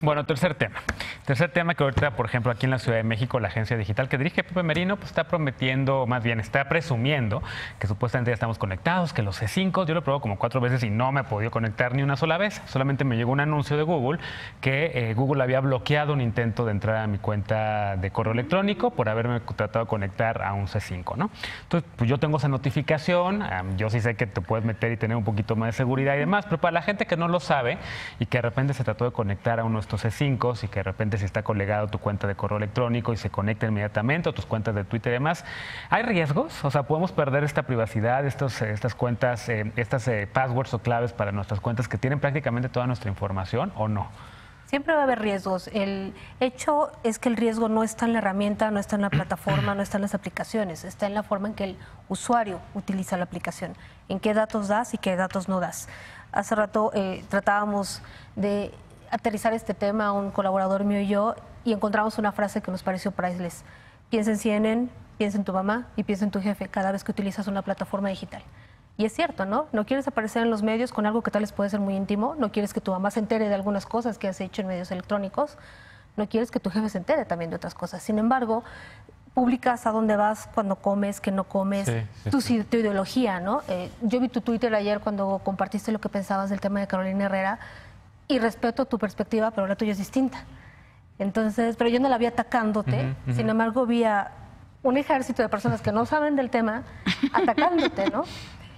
Bueno, tercer tema. Tercer tema que ahorita, por ejemplo, aquí en la Ciudad de México, la agencia digital que dirige Pepe Merino, pues está prometiendo, más bien está presumiendo que supuestamente ya estamos conectados, que los C5, yo lo he probado como 4 veces y no me he podido conectar ni una sola vez. Solamente me llegó un anuncio de Google que Google había bloqueado un intento de entrar a mi cuenta de correo electrónico por haberme tratado de conectar a un C5, ¿no? Entonces, pues yo tengo esa notificación, yo sí sé que te puedes meter y tener un poquito más de seguridad y demás, pero para la gente que no lo sabe y que de repente se trató de conectar a uno de estos C5 y que de repente si está colegado tu cuenta de correo electrónico y se conecta inmediatamente o tus cuentas de Twitter y demás, ¿hay riesgos? O sea, ¿podemos perder esta privacidad, estas cuentas, estas passwords o claves para nuestras cuentas que tienen prácticamente toda nuestra información o no? Siempre va a haber riesgos. El hecho es que el riesgo no está en la herramienta, no está en la plataforma, no está en las aplicaciones, está en la forma en que el usuario utiliza la aplicación, en qué datos das y qué datos no das. Hace rato tratábamos de aterrizar este tema, un colaborador mío y yo, y encontramos una frase que nos pareció priceless. Piensa en CNN, piensa en tu mamá y piensa en tu jefe cada vez que utilizas una plataforma digital. Y es cierto, ¿no? No quieres aparecer en los medios con algo que tal vez puede ser muy íntimo, no quieres que tu mamá se entere de algunas cosas que has hecho en medios electrónicos, no quieres que tu jefe se entere también de otras cosas. Sin embargo, publicas a dónde vas, cuando comes, que no comes, tu ideología, ¿no? Yo vi tu Twitter ayer cuando compartiste lo que pensabas del tema de Carolina Herrera y respeto tu perspectiva, pero la tuya es distinta. Entonces, pero yo no la vi atacándote, sin embargo vi a un ejército de personas que no saben del tema atacándote, ¿no?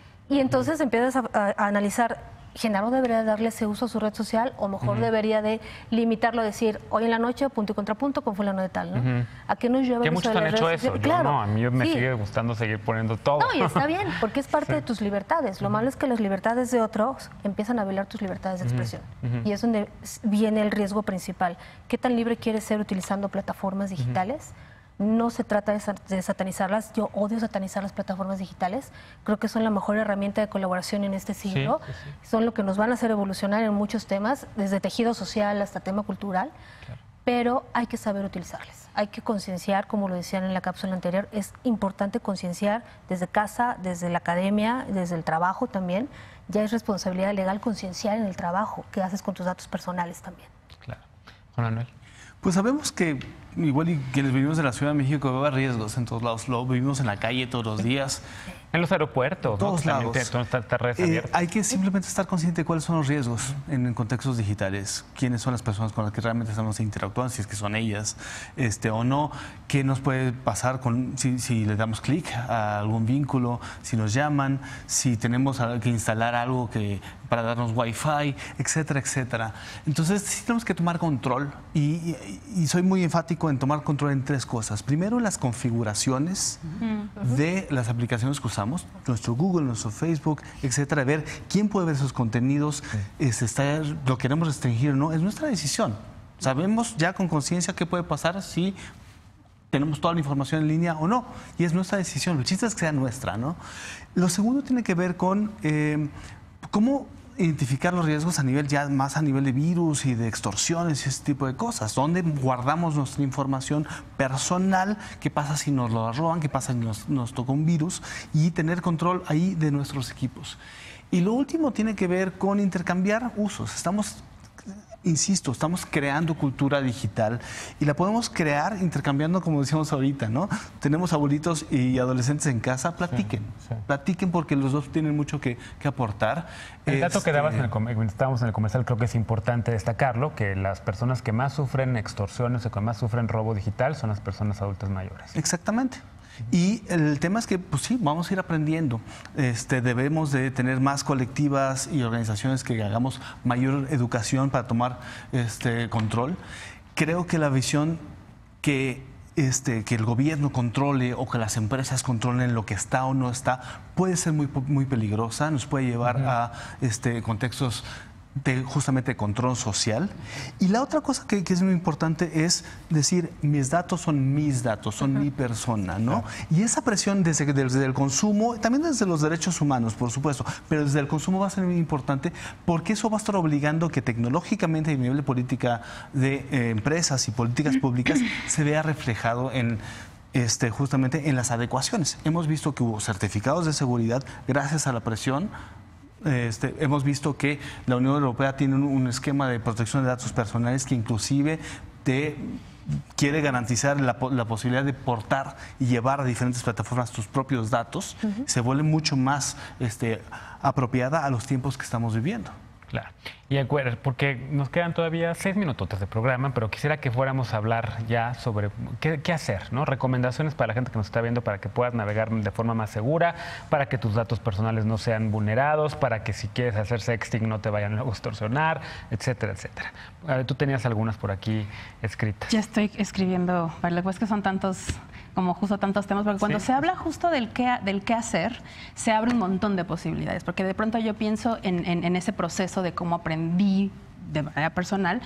Y entonces empiezas a analizar, Genaro debería darle ese uso a su red social o mejor debería de limitarlo a decir, hoy en la noche, punto y contrapunto, con fulano de tal, ¿no? ¿A qué nos lleva? Que muchos han hecho eso. Yo claro, no, a mí me sigue gustando seguir poniendo todo. No, y está bien, porque es parte de tus libertades. Lo malo es que las libertades de otros empiezan a violar tus libertades de expresión. Y es donde viene el riesgo principal. ¿Qué tan libre quieres ser utilizando plataformas digitales? No se trata de satanizarlas. Yo odio satanizar las plataformas digitales. Creo que son la mejor herramienta de colaboración en este siglo. Son lo que nos van a hacer evolucionar en muchos temas, desde tejido social hasta tema cultural. Claro. Pero hay que saber utilizarlas. Hay que concienciar, como lo decían en la cápsula anterior, es importante concienciar desde casa, desde la academia, desde el trabajo también. Ya es responsabilidad legal concienciar en el trabajo que haces con tus datos personales también. Claro. Juan Manuel. Pues sabemos que, igual y quienes vivimos en la Ciudad de México, va a haber riesgos en todos lados. Lo vivimos en la calle todos los días. En los aeropuertos, todos lados. Hay que simplemente estar consciente de cuáles son los riesgos en contextos digitales, quiénes son las personas con las que realmente estamos interactuando, si es que son ellas o no, qué nos puede pasar si le damos clic a algún vínculo, si nos llaman, si tenemos que instalar algo para darnos wifi, etcétera, etcétera. Entonces sí tenemos que tomar control y soy muy enfático en tomar control en 3 cosas. Primero, las configuraciones de las aplicaciones que usamos, nuestro Google, nuestro Facebook, etcétera, ver quién puede ver esos contenidos, lo queremos restringir o no, es nuestra decisión. Sabemos ya con conciencia qué puede pasar si tenemos toda la información en línea o no, y es nuestra decisión. El chiste es que sea nuestra, ¿no? Lo segundo tiene que ver con cómo identificar los riesgos más a nivel de virus y de extorsiones y ese tipo de cosas. ¿Dónde guardamos nuestra información personal? ¿Qué pasa si nos lo roban? ¿Qué pasa si nos toca un virus? Y tener control ahí de nuestros equipos. Y lo último tiene que ver con intercambiar usos. Insisto, estamos creando cultura digital y la podemos crear intercambiando, como decíamos ahorita, ¿no? Tenemos abuelitos y adolescentes en casa, platiquen. Platiquen porque los dos tienen mucho que aportar. El dato que dabas cuando estábamos en el comercial, creo que es importante destacarlo, que las personas que más sufren extorsiones o que más sufren robo digital son las personas adultas mayores. Exactamente. Y el tema es que, pues sí, vamos a ir aprendiendo. Debemos de tener más colectivas y organizaciones que hagamos mayor educación para tomar control. Creo que la visión que el gobierno controle o que las empresas controlen lo que está o no está puede ser muy, muy peligrosa, nos puede llevar a contextos de justamente control social. Y la otra cosa que es muy importante es decir, mis datos, son mi persona, ¿no? Y esa presión desde el consumo, también desde los derechos humanos, por supuesto, pero desde el consumo va a ser muy importante porque eso va a estar obligando que tecnológicamente a nivel de política de empresas y políticas públicas se vea reflejado en justamente en las adecuaciones. Hemos visto que hubo certificados de seguridad gracias a la presión Hemos visto que la Unión Europea tiene un esquema de protección de datos personales que inclusive quiere garantizar la posibilidad de portar y llevar a diferentes plataformas tus propios datos. Se vuelve mucho más apropiada a los tiempos que estamos viviendo. Claro. Y porque nos quedan todavía 6 minutos de programa, pero quisiera que fuéramos a hablar ya sobre qué hacer, ¿no? Recomendaciones para la gente que nos está viendo para que puedas navegar de forma más segura, para que tus datos personales no sean vulnerados, para que si quieres hacer sexting no te vayan luego a extorsionar, etcétera, etcétera. A ver, tú tenías algunas por aquí escritas. Ya estoy escribiendo, vale, pues que son tantos temas, porque cuando se habla justo del qué hacer, se abre un montón de posibilidades, porque de pronto yo pienso en ese proceso de cómo aprendí de manera personal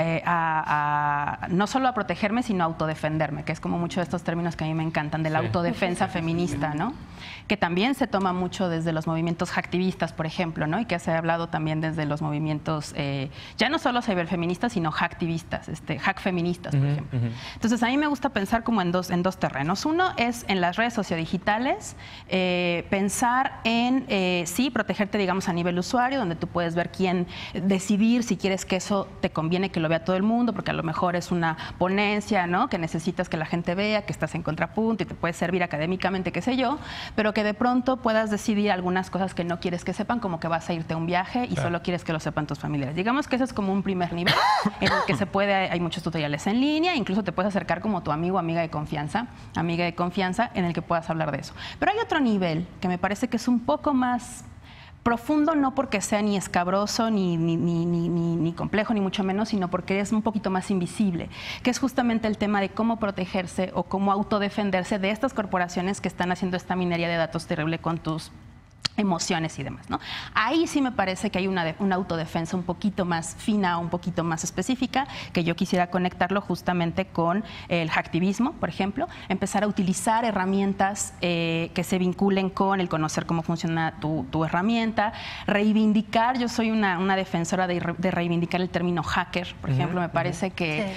no solo a protegerme, sino a autodefenderme, que es como muchos de estos términos que a mí me encantan, de la autodefensa feminista, ¿no? Que también se toma mucho desde los movimientos hacktivistas, por ejemplo, ¿no? Y que se ha hablado también desde los movimientos, ya no solo ciberfeministas, sino hacktivistas, hackfeministas, por ejemplo. Entonces, a mí me gusta pensar como en dos terrenos. Uno es en las redes sociodigitales, pensar en, sí, protegerte, digamos, a nivel usuario, donde tú puedes ver decidir si quieres que eso te conviene que lo vea todo el mundo, porque a lo mejor es una ponencia, ¿no? Que necesitas que la gente vea, que estás en contrapunto y te puede servir académicamente, qué sé yo, pero que de pronto puedas decidir algunas cosas que no quieres que sepan, como que vas a irte a un viaje y solo quieres que lo sepan tus familiares. Digamos que ese es como un primer nivel en el que hay muchos tutoriales en línea, incluso te puedes acercar como tu amigo o amiga de confianza, en el que puedas hablar de eso. Pero hay otro nivel que me parece que es un poco más profundo, no porque sea ni escabroso, ni complejo, ni mucho menos, sino porque es un poquito más invisible, que es justamente el tema de cómo protegerse o cómo autodefenderse de estas corporaciones que están haciendo esta minería de datos terrible con tus emociones y demás, ¿no? Ahí sí me parece que hay una autodefensa un poquito más fina, un poquito más específica, que yo quisiera conectarlo justamente con el hacktivismo, por ejemplo, empezar a utilizar herramientas que se vinculen con el conocer cómo funciona tu herramienta, reivindicar, yo soy una defensora de reivindicar el término hacker, por ejemplo, me parece que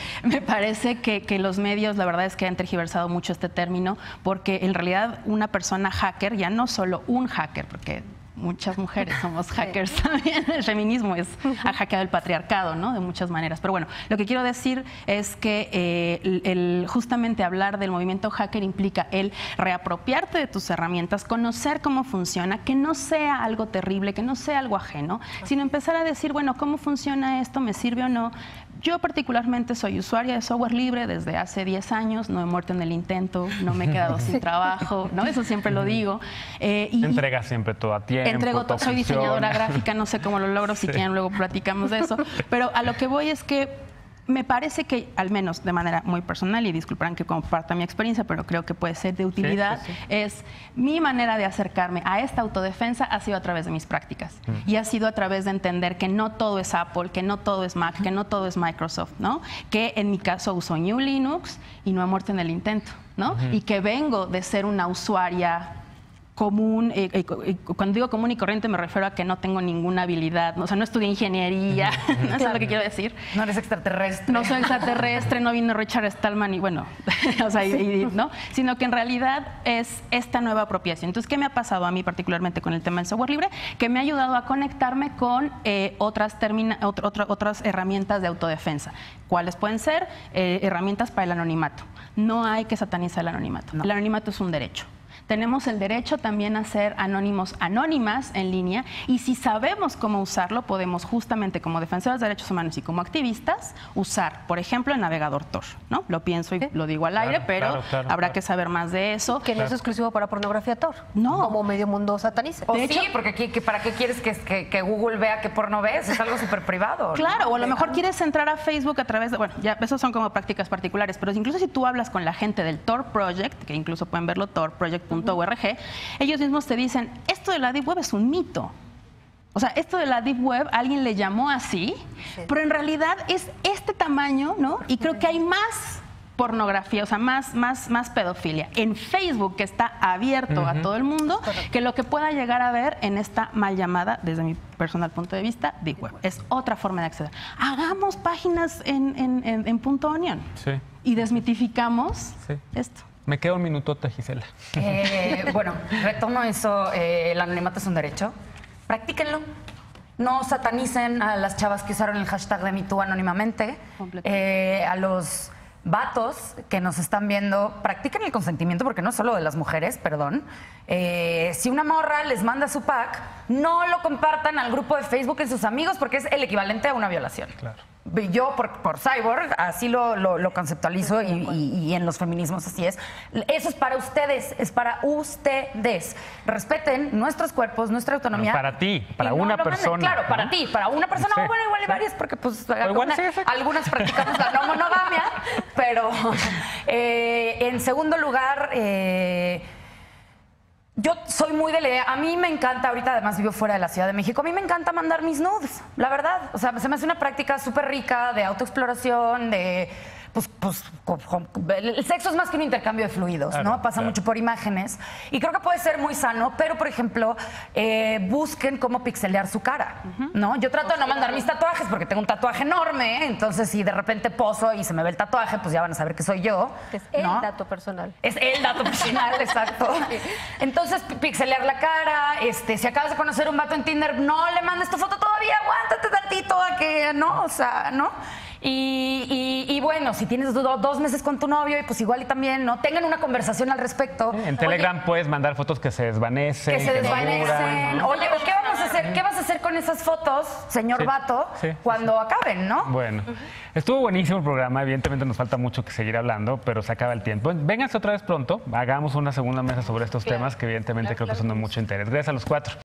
los medios, la verdad es que han tergiversado mucho este término, porque en realidad una persona hacker, ya no solo un hacker, porque muchas mujeres somos hackers también. El feminismo ha hackeado el patriarcado, ¿no? De muchas maneras. Pero bueno, lo que quiero decir es que justamente hablar del movimiento hacker implica el reapropiarte de tus herramientas, conocer cómo funciona, que no sea algo terrible, que no sea algo ajeno, sino empezar a decir, bueno, ¿cómo funciona esto? ¿Me sirve o no? Yo particularmente soy usuaria de software libre desde hace 10 años, no he muerto en el intento, no me he quedado sin trabajo, ¿no? Eso siempre lo digo. Entregas siempre todo a tiempo. Entrego todo, soy diseñadora gráfica, no sé cómo lo logro, si quieren luego platicamos de eso, pero a lo que voy es que me parece que, al menos de manera muy personal, y disculparán que comparta mi experiencia, pero creo que puede ser de utilidad, es mi manera de acercarme a esta autodefensa ha sido a través de mis prácticas. Y ha sido a través de entender que no todo es Apple, que no todo es Mac, que no todo es Microsoft, ¿no? Que en mi caso uso New Linux y no he muerto en el intento, ¿no? Y que vengo de ser una usuaria común, cuando digo común y corriente me refiero a que no tengo ninguna habilidad, o sea, no estudié ingeniería, ¿no? Eso es lo que quiero decir. No eres extraterrestre. No soy extraterrestre, no vino Richard Stallman y bueno, o sea, ¿no? Sino que en realidad es esta nueva apropiación. Entonces, ¿qué me ha pasado a mí particularmente con el tema del software libre? Que me ha ayudado a conectarme con otras herramientas de autodefensa. ¿Cuáles pueden ser? Herramientas para el anonimato. No hay que satanizar el anonimato. No. El anonimato es un derecho. Tenemos el derecho también a ser anónimas en línea, y si sabemos cómo usarlo, podemos justamente como defensores de derechos humanos y como activistas usar, por ejemplo, el navegador Tor, ¿no? Lo pienso y lo digo al aire, pero habrá que saber más de eso. Que no es exclusivo para pornografía Tor. No. Como medio mundo sataniza. De hecho, porque aquí, ¿para qué quieres que Google vea qué porno ves? Es algo súper privado. Claro, ¿no? O a lo mejor quieres entrar a Facebook a través de, bueno, ya esos son como prácticas particulares, pero incluso si tú hablas con la gente del Tor Project, que incluso pueden verlo, torproject.org, ellos mismos te dicen, esto de la Deep Web es un mito. O sea, esto de la Deep Web, alguien le llamó así, pero en realidad es este tamaño, ¿no? Y creo que hay más pornografía, o sea, más pedofilia en Facebook, que está abierto a todo el mundo, que lo que pueda llegar a ver en esta mal llamada, desde mi personal punto de vista, Deep Web. Es otra forma de acceder. Hagamos páginas en punto .onion y desmitificamos esto. Me queda un minutote, Gisela. Bueno, retomo eso, el anonimato es un derecho. practíquenlo. No satanicen a las chavas que usaron el hashtag de MeToo anónimamente. A los vatos que nos están viendo, practiquen el consentimiento, porque no es solo de las mujeres, perdón. Si una morra les manda su pack, no lo compartan al grupo de Facebook en sus amigos, porque es el equivalente a una violación. Claro. Yo, por Cyborg, así lo conceptualizo y en los feminismos así es. Eso es para ustedes, es para ustedes. Respeten nuestros cuerpos, nuestra autonomía. Pero para ti, para una persona. Claro, para ti, para una persona. Sí, Bueno, igual hay sí. varias, porque pues sí. algunas practicamos la no monogamia, pero en segundo lugar... yo soy muy de la idea, a mí me encanta, ahorita además vivo fuera de la Ciudad de México, a mí me encanta mandar mis nudes, la verdad. O sea, se me hace una práctica súper rica de autoexploración, de... el sexo es más que un intercambio de fluidos, claro, ¿no? Pasa mucho por imágenes. Y creo que puede ser muy sano, pero, por ejemplo, busquen cómo pixelear su cara, ¿no? Yo trato de no mandar mis tatuajes porque tengo un tatuaje enorme, entonces si de repente poso y se me ve el tatuaje, pues ya van a saber que soy yo. Es el ¿no? dato personal. Es el dato personal, exacto. Entonces, pixelear la cara, si acabas de conocer un vato en Tinder, no le mandes tu foto todavía, aguántate tantito a que, ¿no? O sea, ¿no? Y bueno, si tienes 2 meses con tu novio, y pues igual y también, ¿no? Tengan una conversación al respecto. En Telegram puedes mandar fotos que se desvanecen. Que se desvanecen. ¿no? Oye, ¿qué vamos a hacer? ¿Qué vas a hacer con esas fotos, señor vato, cuando acaben, no? Bueno, estuvo buenísimo el programa. Evidentemente nos falta mucho que seguir hablando, pero se acaba el tiempo. Vénganse otra vez pronto. Hagamos una segunda mesa sobre estos temas que evidentemente creo que son de mucho interés. Gracias a los 4.